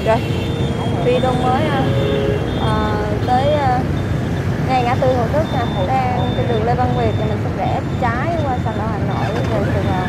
Rồi, đi đâu mới tới ngay ngã tư Thủ Đức nè, đang trên đường Lê Văn Việt thì mình sẽ rẽ trái qua Sài Gòn, Hà Nội về Sài Gòn.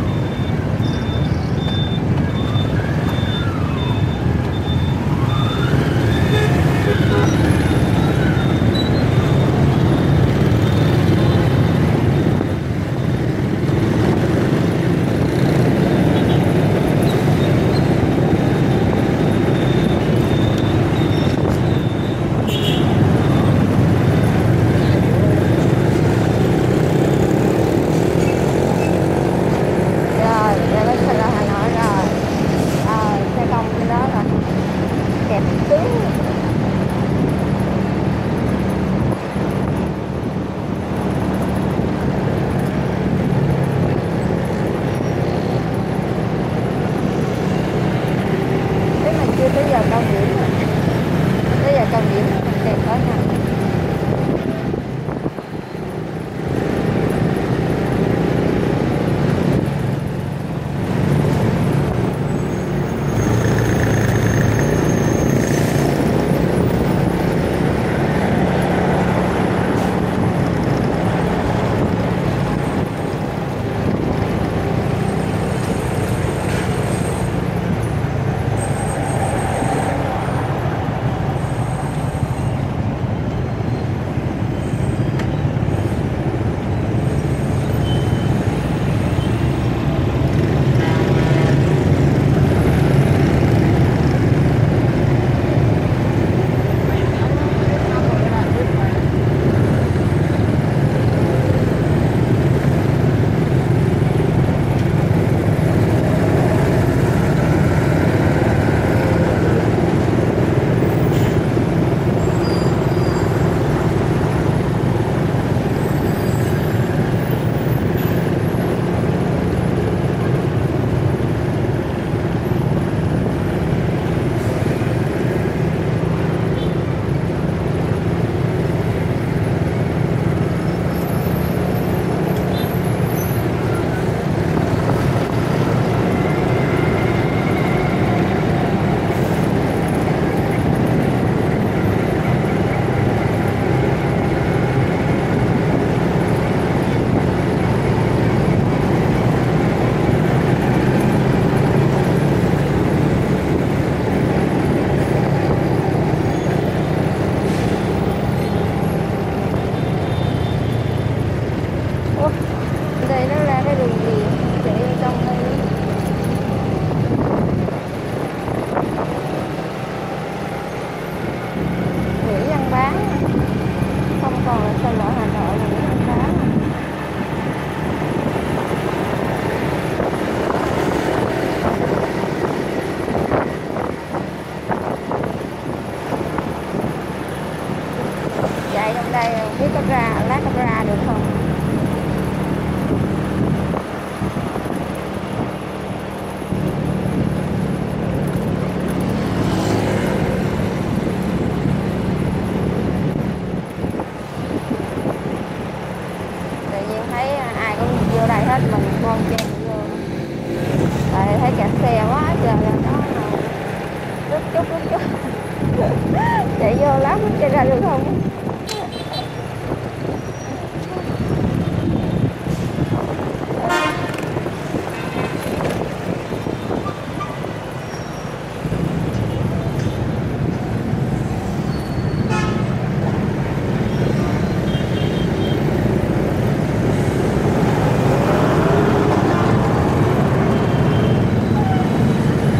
Chạy vô lát mới chạy ra được không?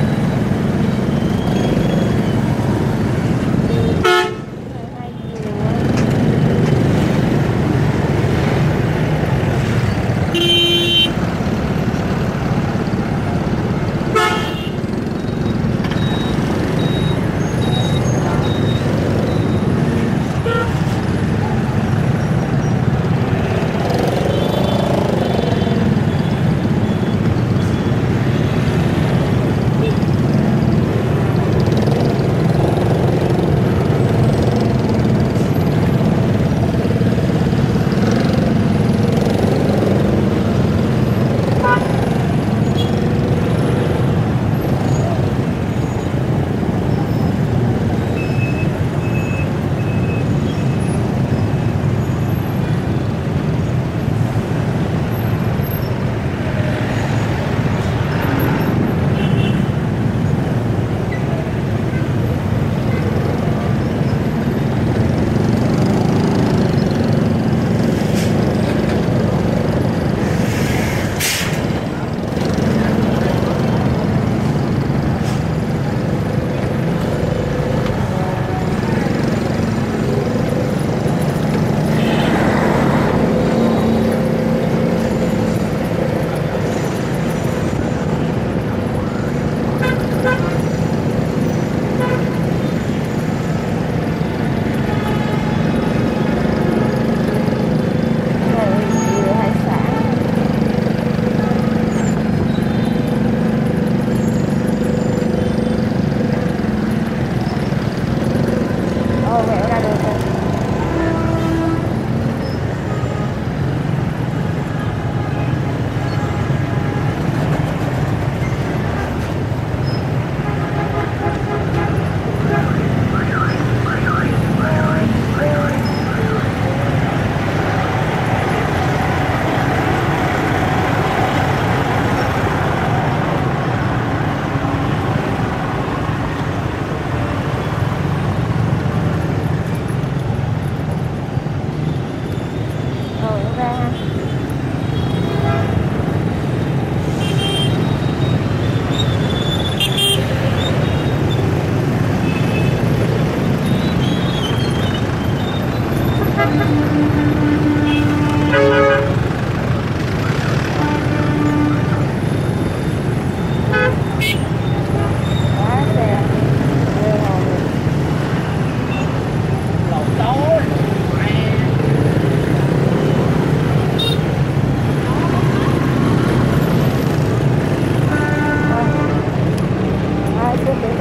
Hai chiều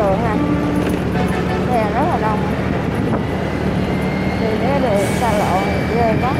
lượng nè, xe rất là đông. Thì cái đường xa lộ này ghê quá.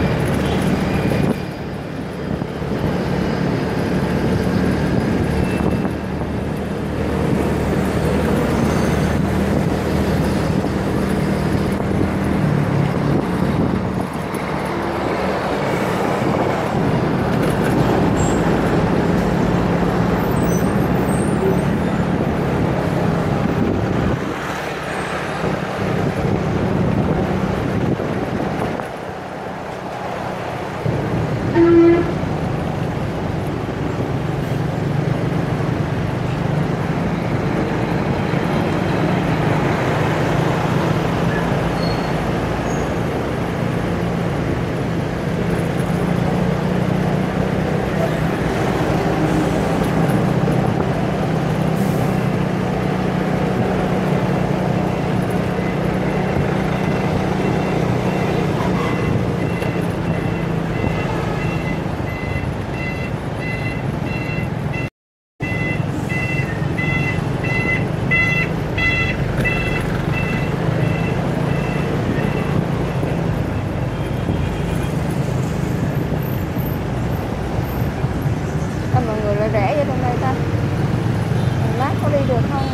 Mọi người lại rẽ vô trong đây ta, lát có đi được không?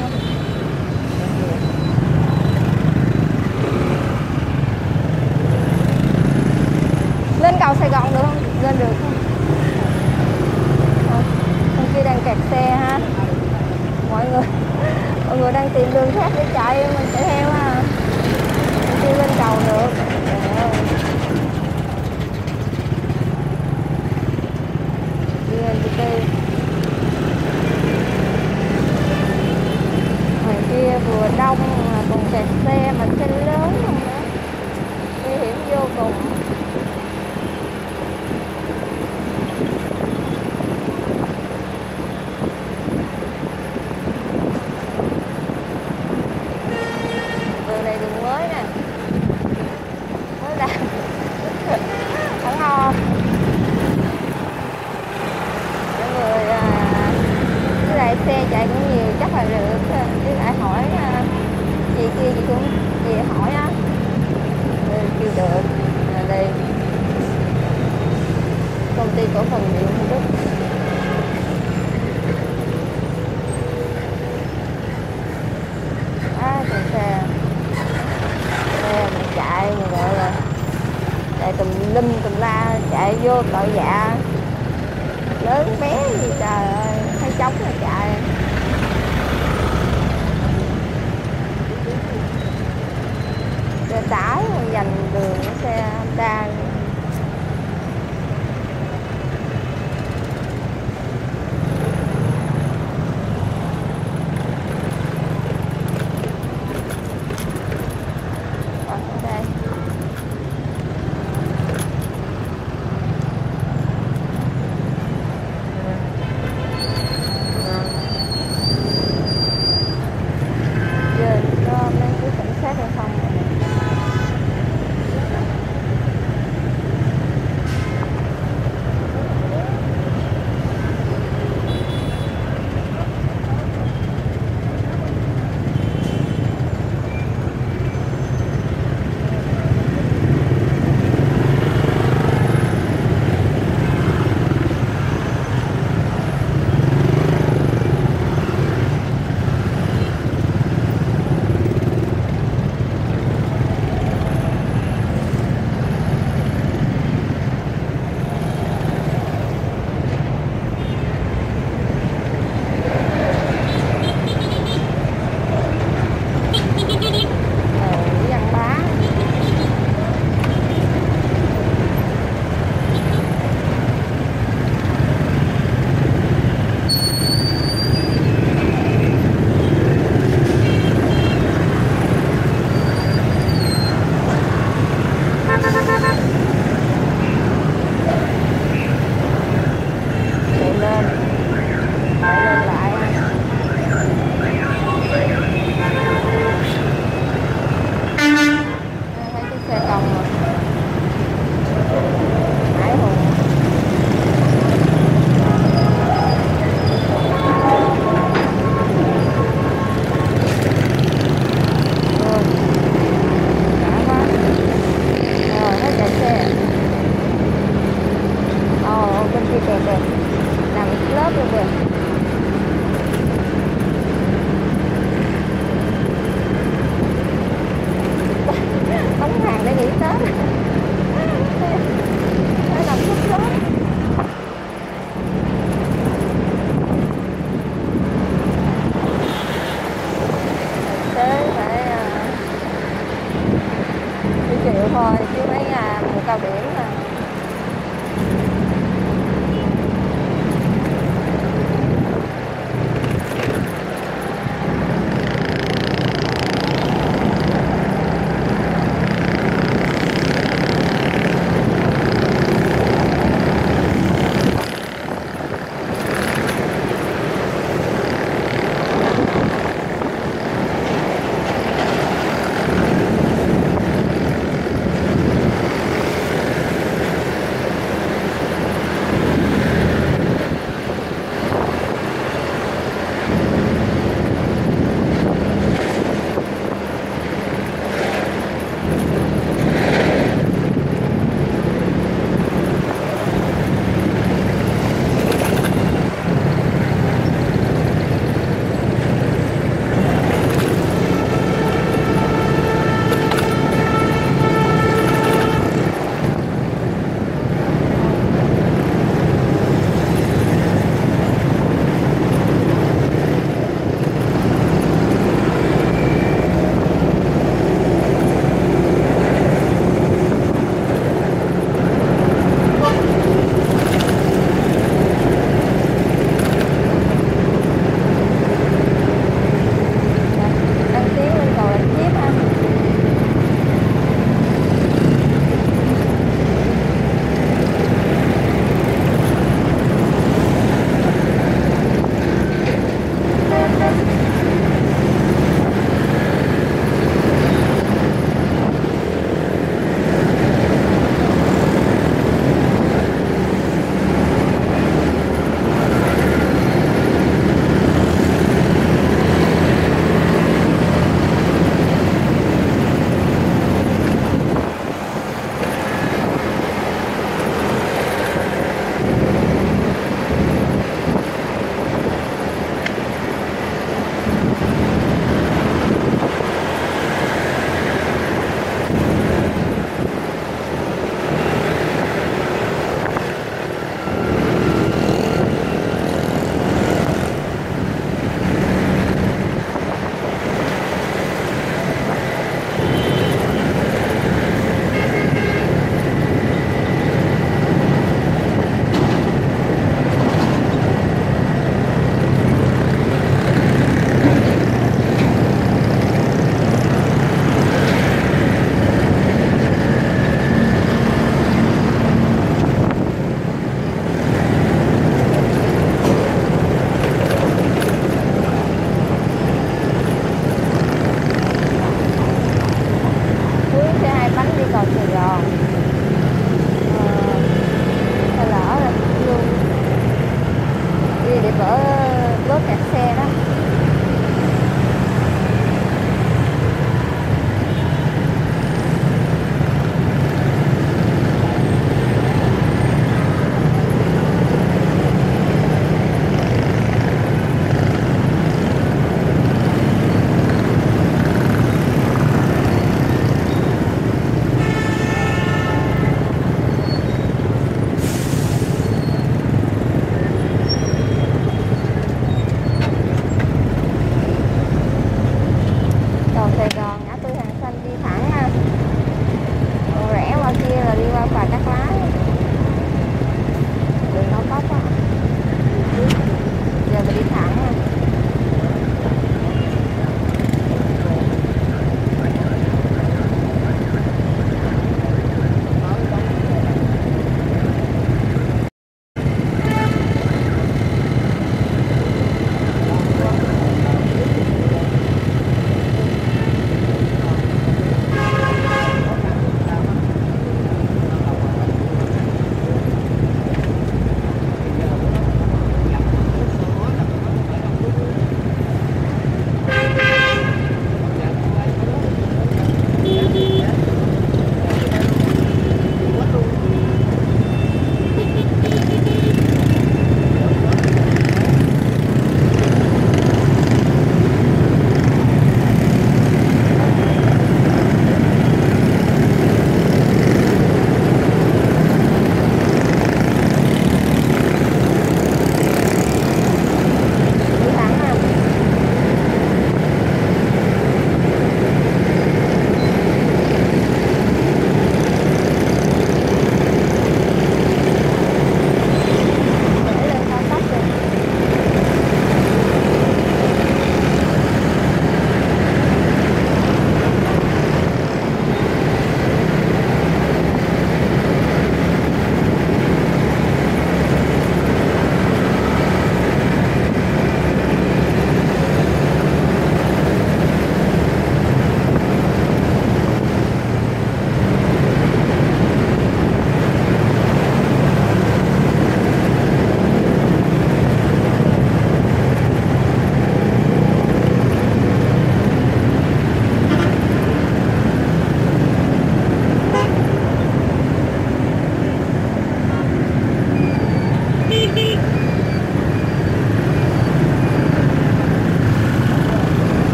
Lên cầu Sài Gòn được không? Lên được không? Bên kia đang kẹt xe ha. Mọi người đang tìm đường khác để chạy, mình chạy theo ha. Bên kia lên cầu được. Ngoài kia vừa đông mà còn kẹt xe, mà xe lớn không nữa, nguy hiểm vô cùng. Đường này đường mới nè, mới làm không ngon. Xe chạy cũng nhiều chắc là được. Với lại hỏi chị kia, chị cũng chị hỏi á, kêu được. Là đây công ty cổ phần điện Thủ Đức. Còn xe mình chạy mà gọi là chạy tùm lum tùm la, chạy vô tội dạ lớn bé gì trời ơi, thấy trống là chạy. Xe tải dành đường xe Honda. Đây thôi chứ mấy mùa cao điểm nè.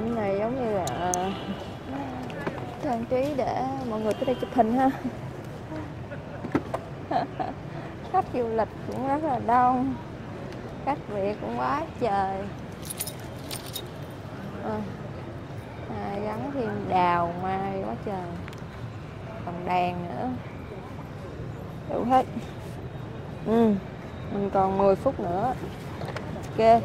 Cảnh này giống như là trang trí để mọi người tới đây chụp hình ha. Khách du lịch cũng rất là đông, khách Việt cũng quá trời. Gắn thêm đào mai quá trời, còn đèn nữa, đủ hết. Mình còn 10 phút nữa. Ok.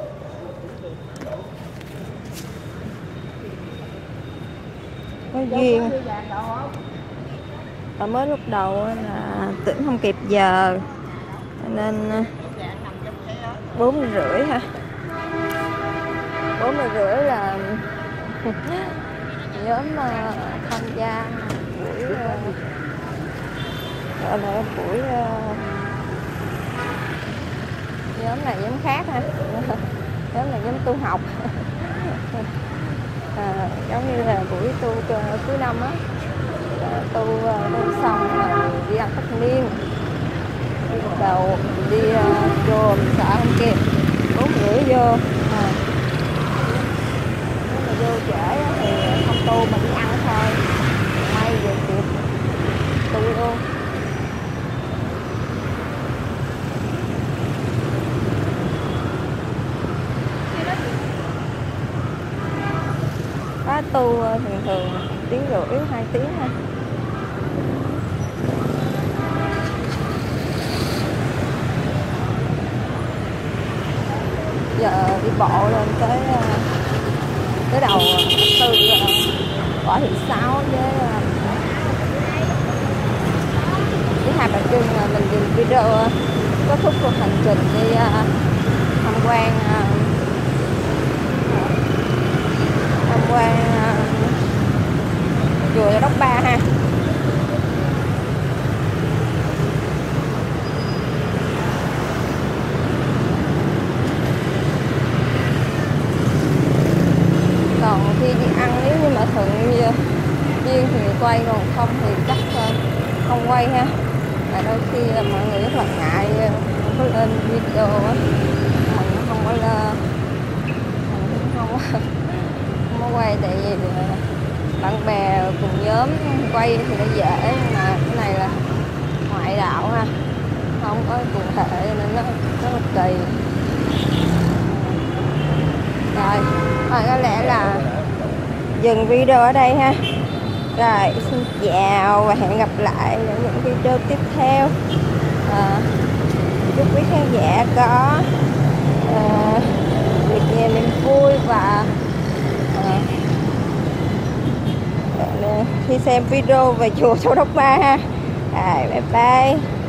Có duyên. Ở mới lúc đầu là tưởng không kịp giờ nên 4:30 ha. 4:30 là nhóm tham gia buổi gọi là buổi nhóm này nhóm khác ha. Nhóm này nhóm tu học. Giống như là buổi tu cuối năm á, tu xong đi ăn tất niên, bắt đầu đi vô mình sợ không kịp, 4:30 vô. Nếu mà vô trễ thì không tu mình đi ăn thôi, may về kịp tu luôn. Khóa tu thường thường 1,5 tiếng 2 tiếng thôi. Giờ đi bộ lên tới đầu tư Võ Thị Sáu với Hai Bà Trưng. Mình dừng video kết thúc cuộc hành trình đi tham quan chùa Đốc Ba ha. Còn khi đi ăn nếu như mà thuận duyên thì quay, còn không thì chắc không quay ha. Tại đôi khi mọi người rất là ngại không có lên video á, mình không có lên, mình không có quay tại vì bạn bè cùng nhóm quay thì nó dễ, nhưng mà cái này là ngoại đạo ha, không có cụ thể nên nó rất là kỳ. Rồi có lẽ là dừng video ở đây ha. Rồi xin chào và hẹn gặp lại ở những video tiếp theo. Chúc quý khán giả có việc nhà niềm vui và khi xem video về chùa Châu Đốc Ba ha. Rồi bye bye.